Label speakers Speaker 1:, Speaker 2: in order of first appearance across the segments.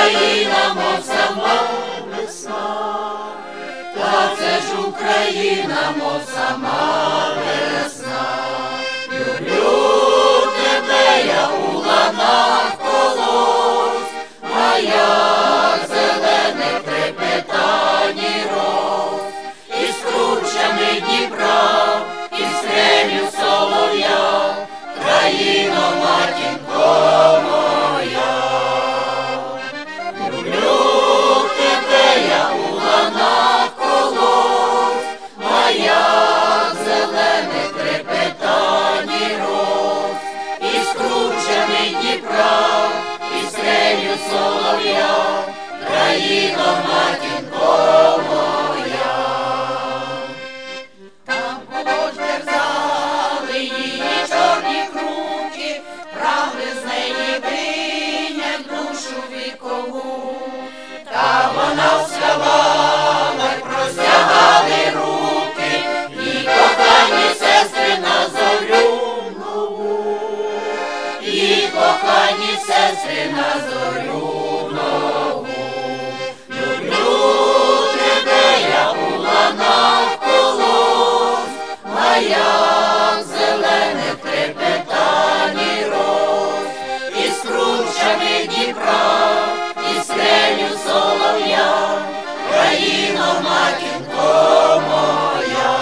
Speaker 1: Україна, мов сама весна, та це ж Україна, мов сама весна. Люблю тебе я у ланах колос, а як зелене трепетані роз, із кручами Дніпра, із стрелю солов'я, країно, матінко моя. Люблю тебе я у ланах колос, а як зелене трепетані роз, із кручами Дніпра, із стрелю солов'я, країно, матінко моя. Там було ж дерзали її чорні круки, прагли з неї вийняти душу вікову, та вона вставала й простягали руки, і кохані сестри на зорю нову, і кохані сестри на зорю нову. Люблю тебе я у ланах колос, а як зелене трепетані роз, із кручами Дніпра, із стрелю солов'я, країно, матінко моя.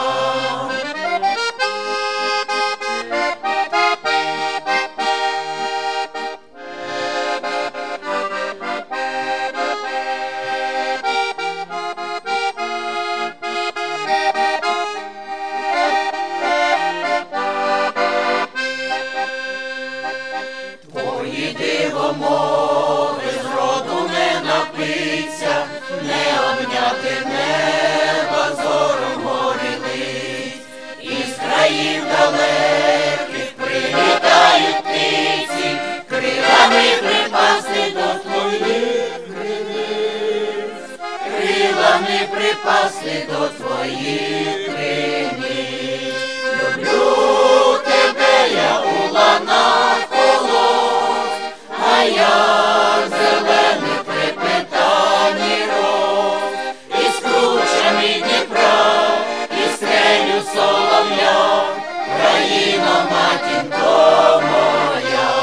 Speaker 1: Твої дивомови зроду не напиться, не обняти неба зором горілиць, із країн далеких прилітають птиці, крилами припасти до твоїх криниць, крилами припасти до твоїх криниць. Люблю тебе я у ланах колос, а як зелене трепетані роз, із кручами Дніпра, із стрелю солов'я, країно, матінко моя.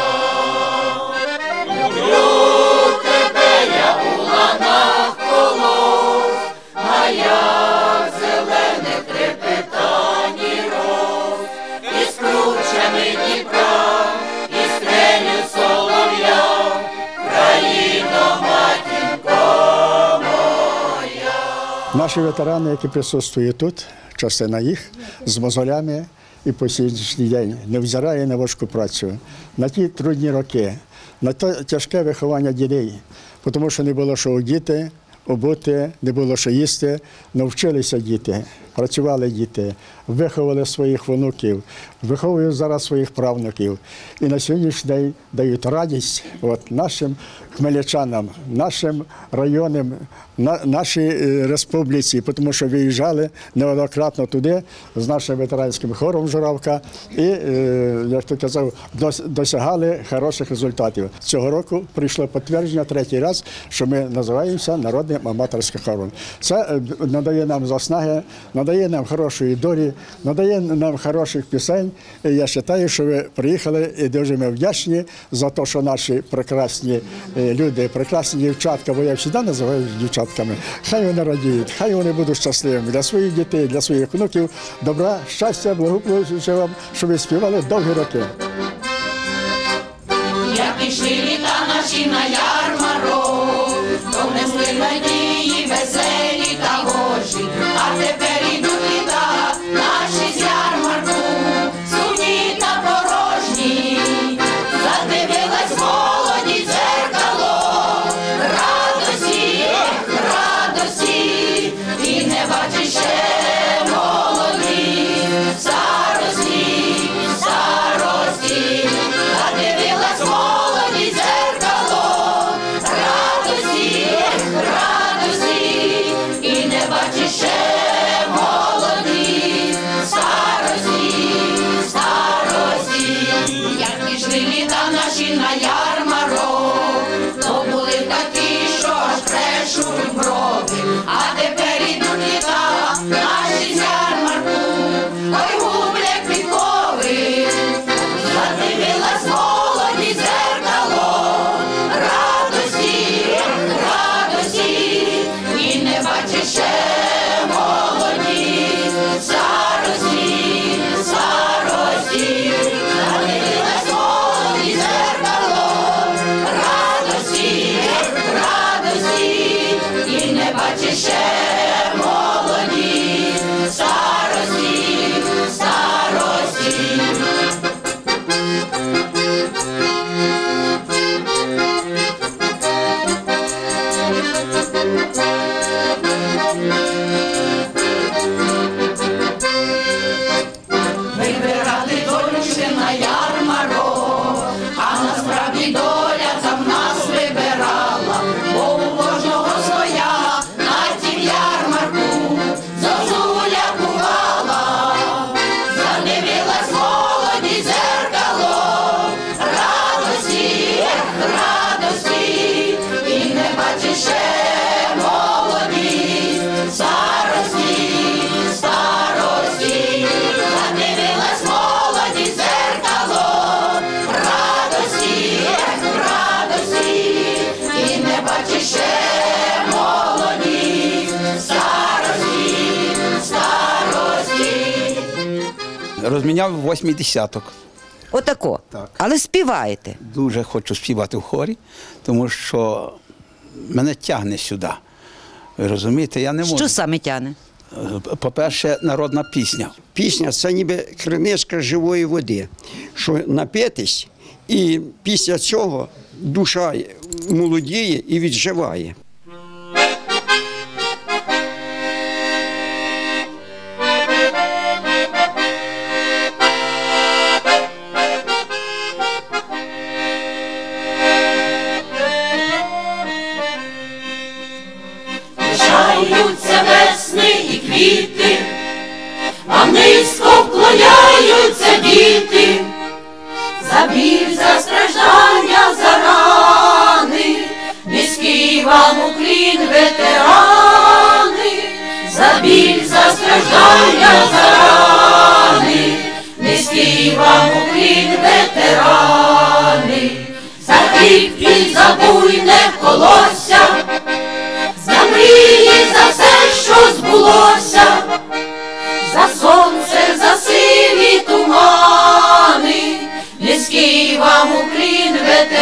Speaker 1: Люблю тебе я у ланах колос, а як зелене трепетані роз, із кручами Дніпра, із стрелю солов'я, країно, матінко моя.
Speaker 2: Наші ветерани, які присутствують тут, частина їх, з мозолями і по сьогоднішній день, невзирає на важку працю, на ті трудні роки, на те тяжке виховання дітей, тому що не було що одіти, обути, не було що їсти, навчилися діти, працювали діти, виховали своїх внуків, виховують зараз своїх правнуків. І на сьогоднішній день дають радість нашим хмельничанам, нашим районам, нашій республіці, тому що виїжджали неоднократно туди з нашим ветеранським хором «Журавка» і, як то казав, досягали хороших результатів. Цього року прийшло підтвердження третій раз, що ми називаємося народним аматорським хором. Це надає нам заснаги, надає нам хорошої долі, надає нам хороших пісень. І я вважаю, що ви приїхали і дуже ми вдячні за те, що наші прекрасні люди, прекрасні дівчатка, бо я завжди називаю дівчатками, хай вони радіють, хай вони будуть щасливими для своїх дітей, для своїх внуків. Добра, щастя, благополуччя вам, щоб ви співали довгі роки.
Speaker 1: Як пішли літа наші на ярмарок, то внесли надії веселі та гожі, а тепер ідуть літа наші з ярмарку, сумні та порожні. Задивилась молоді дзеркало, радості, радості, і не бачиш ще молоді, старості, старості. Задивилась молоді дзеркало, радості, радості,
Speaker 3: розміняв 8-й десяток.
Speaker 4: Отако.
Speaker 3: Так.
Speaker 4: Але співаєте.
Speaker 3: Дуже хочу співати в хорі, тому що мене тягне сюди. Ви розумієте, я не можу.
Speaker 4: Що саме тягне?
Speaker 3: По-перше, народна пісня.
Speaker 5: Пісня – це ніби криничка живої води, що напитись, і після цього душа молодіє і відживає.
Speaker 1: Лишаються весни і квіти, вам низько вклоняються діти, за біль, за страждання, за рани, низький вам уклін, ветерани, за біль, за страждання, за рани, низький вам уклін, ветерани, за хліб і за буйне колосся, за мрії, за все, що збулося, за сонце, за сиві тумани, низький вам уклін,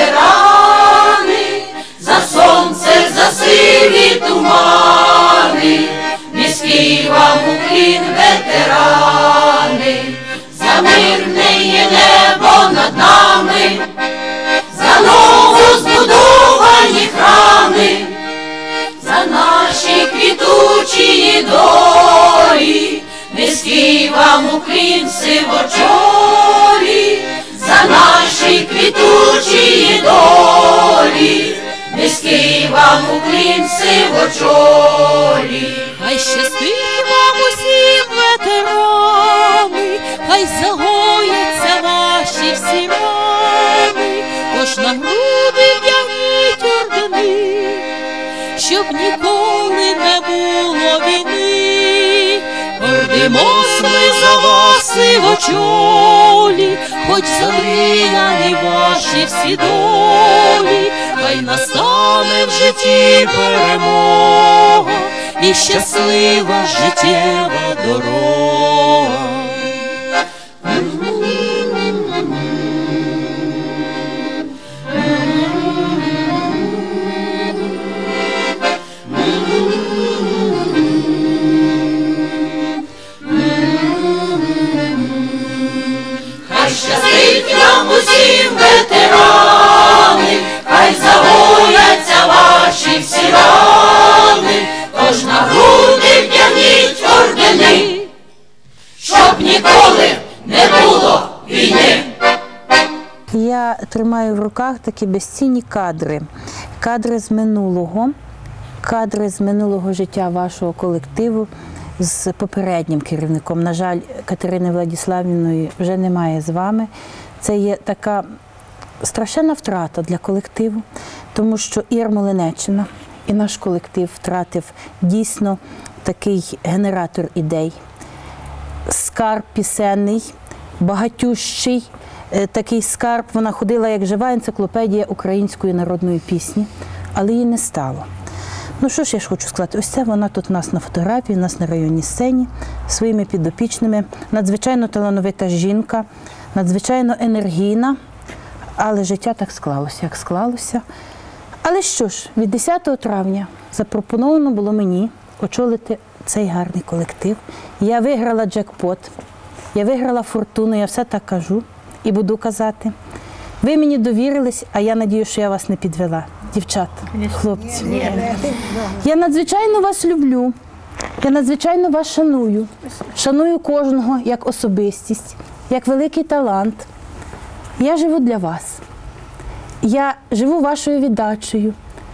Speaker 1: ветерани, за сонце, за сиві тумани, низький вам уклін, ветерани, за мирне небо над нами, за новозбудовані храми, за наші квітучі долі, низький вам уклін, сивочолі, за наші квітучі долі, низький вам уклін, сивочолі.
Speaker 6: Хай щастить вам усім, ветерани, хай загояться ваші всі рани, тож на груди вдягніть ордени, щоб ніколи не було війни. Гордимось ми за вас, сивочолі, хоч замріяні ваші всі долі, хай настане в житті перемога і щаслива життєва дорога.
Speaker 1: Хай щастить вам усім, ветерани, хай загояться ваші всі рани, тож на груди вдягніть ордени, щоб ніколи не було війни.
Speaker 7: Я тримаю в руках такі безцінні кадри. Кадри з минулого життя вашого колективу з попереднім керівником. На жаль, Катерини Владиславівної вже немає з вами. Це є така страшенна втрата для колективу, тому що і Ярмолинеччина, і наш колектив втратив дійсно такий генератор ідей, скарб пісенний, багатющий такий скарб. Вона ходила як жива енциклопедія української народної пісні, але її не стало. Ну що ж я хочу сказати, ось це вона тут у нас на фотографії, у нас на районній сцені, своїми підопічними, надзвичайно талановита жінка, надзвичайно енергійна, але життя так склалося, як склалося. Але що ж, від 10 травня запропоновано було мені очолити цей гарний колектив. Я виграла джекпот, я виграла фортуну, я все так кажу і буду казати. Ви мені довірились, а я надію, що я вас не підвела. Дівчата, хлопці. Я надзвичайно вас люблю, я надзвичайно вас шаную. Шаную кожного як особистість, як великий талант. Я живу для вас. Я живу вашою віддачею.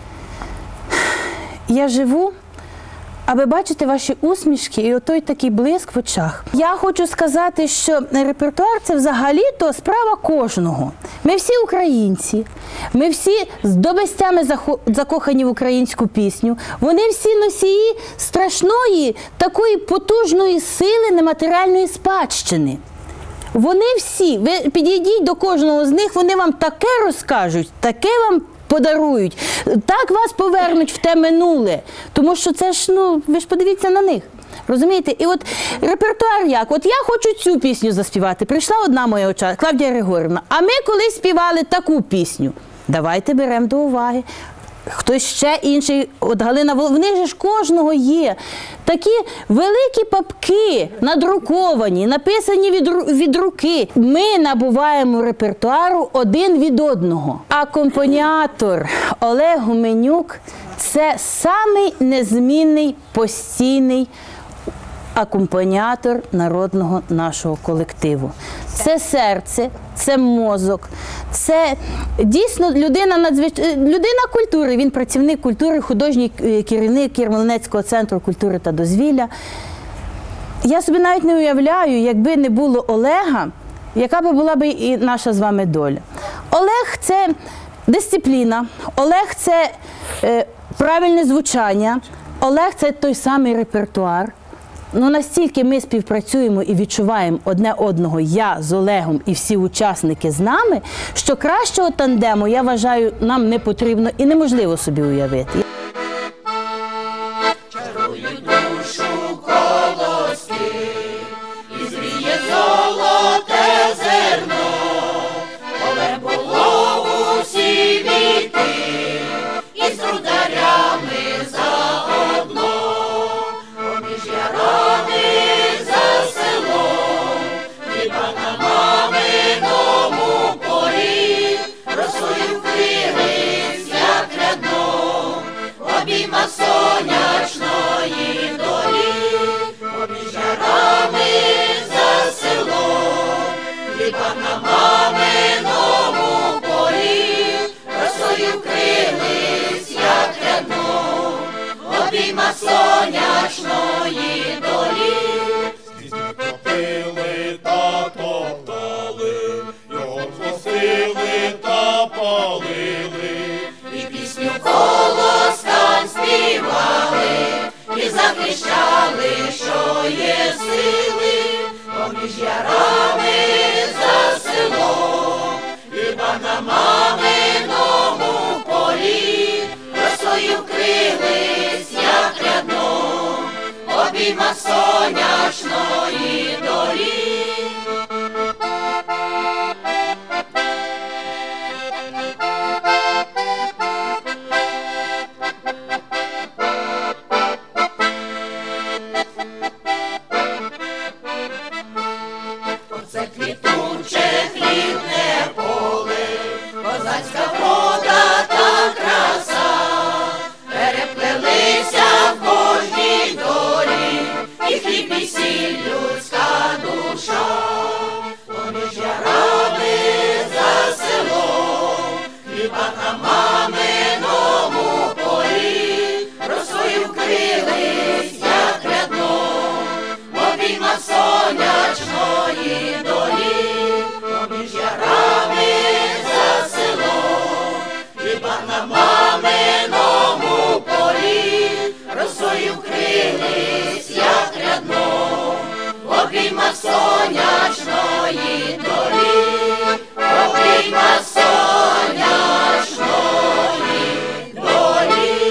Speaker 7: Я живу, аби бачити ваші усмішки і отой такий блиск в очах. Я хочу сказати, що репертуар – це взагалі-то справа кожного. Ми всі українці, ми всі з добестями закохані в українську пісню. Вони всі носії страшної, такої потужної сили нематеріальної спадщини. Вони всі, ви підійдіть до кожного з них, вони вам таке розкажуть, таке вам подарують, так вас повернуть в те минуле. Тому що це ж, ви ж подивіться на них. Розумієте? І от репертуар як? От я хочу цю пісню заспівати. Прийшла одна моя учасниця, Клавдія Григорівна, а ми колись співали таку пісню. Давайте беремо до уваги. Хтось ще інший, от Галина, в них же ж кожного є такі великі папки, надруковані, написані від руки. Ми набуваємо репертуару один від одного. Акомпаніатор Олег Гуменюк – це самий незмінний, постійний акомпаніатор народного нашого колективу. Це серце, це мозок, це дійсно людина культури. Він працівник культури, художній керівник Ярмолинецького центру культури та дозвілля. Я собі навіть не уявляю, якби не було Олега, яка би була б і наша з вами доля. Олег – це дисципліна, Олег – це правильне звучання, Олег – це той самий репертуар. Ну, настільки ми співпрацюємо і відчуваємо одне одного, я з Олегом і всі учасники з нами, що кращого тандему, я вважаю, нам не потрібно і неможливо собі уявити.
Speaker 1: Чарують душу колоски, і зріє золоте зерно, поле було усі віки, і з трударями заодно, поміж ярами за селом, хліба на маминому полі, росою вкрились, як рядно, обійма сонячної долі, поміж ярами за селом, хліба на маминому полі, росою вкрились, як рядно, обійма сонячної долі.
Speaker 8: Топили та топтали, його зносили та палили,
Speaker 1: І пісню колоскам співали, і захищали, що є сили, поміж ярами за селом, хліба на маминому полі, росою вкрились, як рядно, обійма сонячної долі. Оце квітуче хлібне поле, козацька врода та краса, переплелися в кожній долі, і хліб і сіль людська душа, поміж ярами за селом, хліба на маминому полі, росою вкрились, як рядно, обійма сонячної долі, поміж ярами за селом, хліба на маминому полі, росою вкрились, як рядно, обійма сонячної долі, обійма сонячної долі.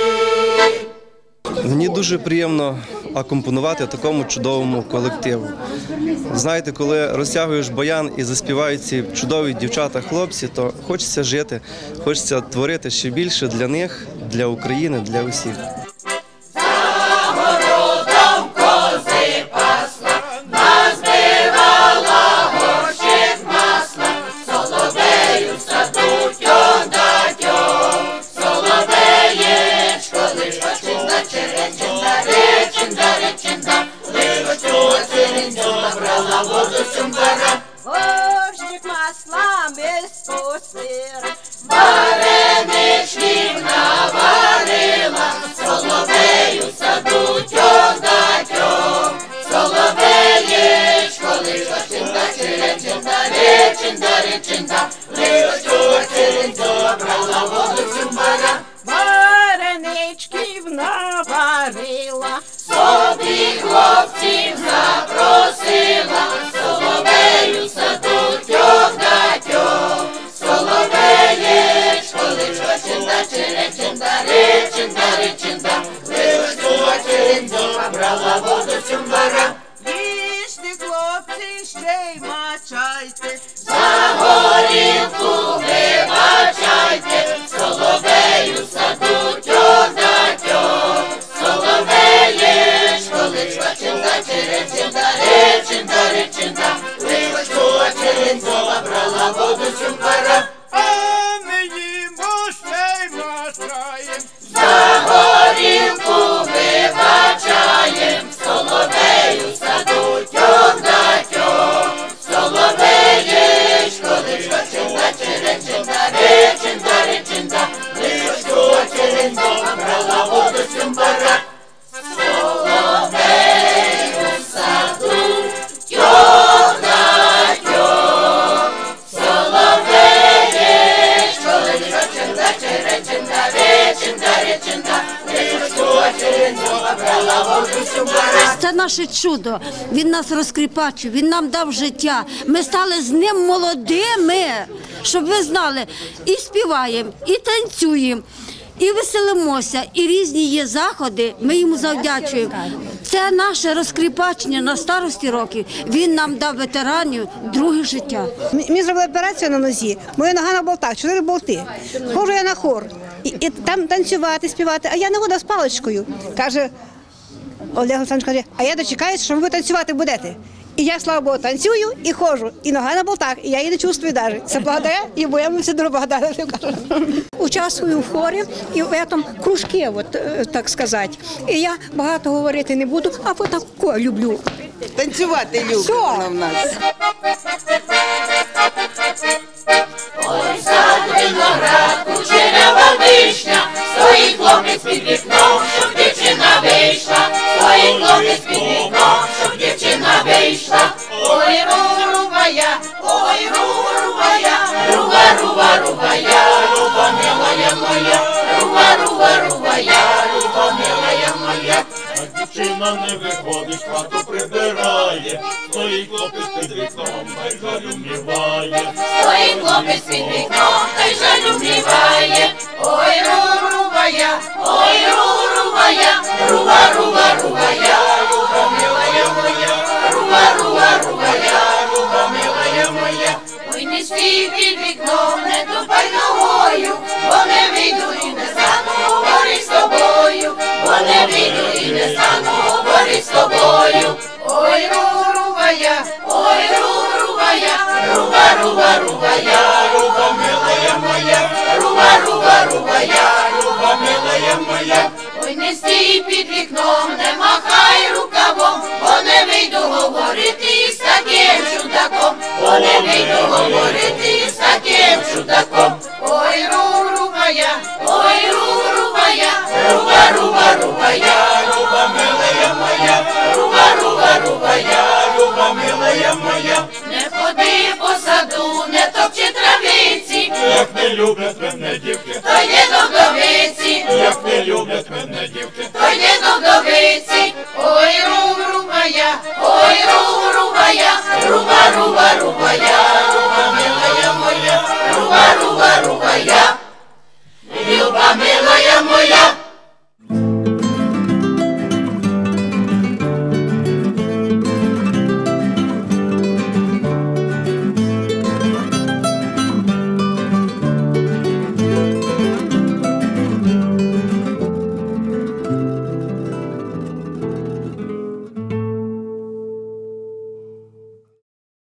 Speaker 9: Мені дуже приємно акомпонувати такому чудовому колективу. Знаєте, коли розтягуєш баян і заспівають ці чудові дівчата-хлопці, то хочеться жити, хочеться творити ще більше для них, для України, для усіх.
Speaker 1: За городом кози пасла, назбивала горщик масла, соловею в саду тьон-да-тьон, соловеєчко лишко чинда, черечинда, речинда, речинда, лишко чула черенцю, набрала воду сюмбара.
Speaker 10: Горщик масла ми спустили,
Speaker 1: Вареничків наварила, соловею в саду тьон-да-тьон, соловеєчко лишко чинда, черечинда, речинда, речинда, лишко чула черенцю, набрала воду сюмбара.
Speaker 10: вареничків наварила,
Speaker 1: Собі хлопців запросила, соловею в саду тьон-да-тьон, соловеєчко лишко чинда, черечинда, речинда, речинда, лишко чула черенцю, набрала воду количка, чинда, черечинда, речинда, речинда, лилочку, черенцова брала воду сюмпара.
Speaker 8: А ми їмо ще й мачаєм.
Speaker 1: За горілку вибачаєм, соловею саду тьох да тьох. Соловеєш, количка, чинда, черечинда, речинда, речинда, лилочку, черенцова брала воду сюмпара. Соловею саду тьох да тьох. Соловеєш, количка, чинда, черечинда, речинда, речинда, лилочку, черенцова брала воду сюмпара.
Speaker 11: Це наше чудо. Він нас розкріпачив, він нам дав життя. Ми стали з ним молодими, щоб ви знали. І співаємо, і танцюємо, і веселимося, і різні є заходи. Ми йому завдячуємо. Це наше розкріпачення на старості років. Він нам дав ветеранів друге життя.
Speaker 12: Мені зробили операцію на нозі, моя нога на болтах, 4 болти. Ходжу я на хор, і там танцювати, співати, а я не буду з паличкою. Каже, Олег Олександрович каже, а я дочекаюся, що ви танцювати будете. І я, слава Богу, танцюю і ходжу, і нога на болтах, і я її не чувствую навіть. Це благодаря, і боємо всі дуже благодаря. Участвую в хорі, і в цьому кружки, от, так сказати. І я багато говорити не буду, а отако люблю.
Speaker 13: Танцювати любимо в нас.
Speaker 1: Ой, сад, виноград, кучерява вишня, стоїть хлопець під вікном, щоб дівчина вийшла. Стоїть хлопець під вікном, щоб дівчина вийшла. Ой, рурувая, ой, рурувая, рува, рува, рувая, рува, милая моя, рува, рува, рувая, рува, милая моя.
Speaker 8: А дівчина не виходить, хату прибирає, стоїть хлопець під вікном, та й жалю вміває.
Speaker 1: Стоїть хлопець під вікном, та й жалю вміває. Ой, рурувая, ой, рурувая, рува, рува, рувая, рува, милая моя, рува, рува, рувая, рува, милая моя. Ой, не стій під вікном, не тупай ногою, бо не вийду і не стану говорить з тобою, бо не вийду і не стану говорить з тобою. Ой, рурувая, ой, рурувая, рува, рува, рувая, рува, милая моя, рува, рува, рувая, рува, милая моя. Ой, не стій під вікном, нема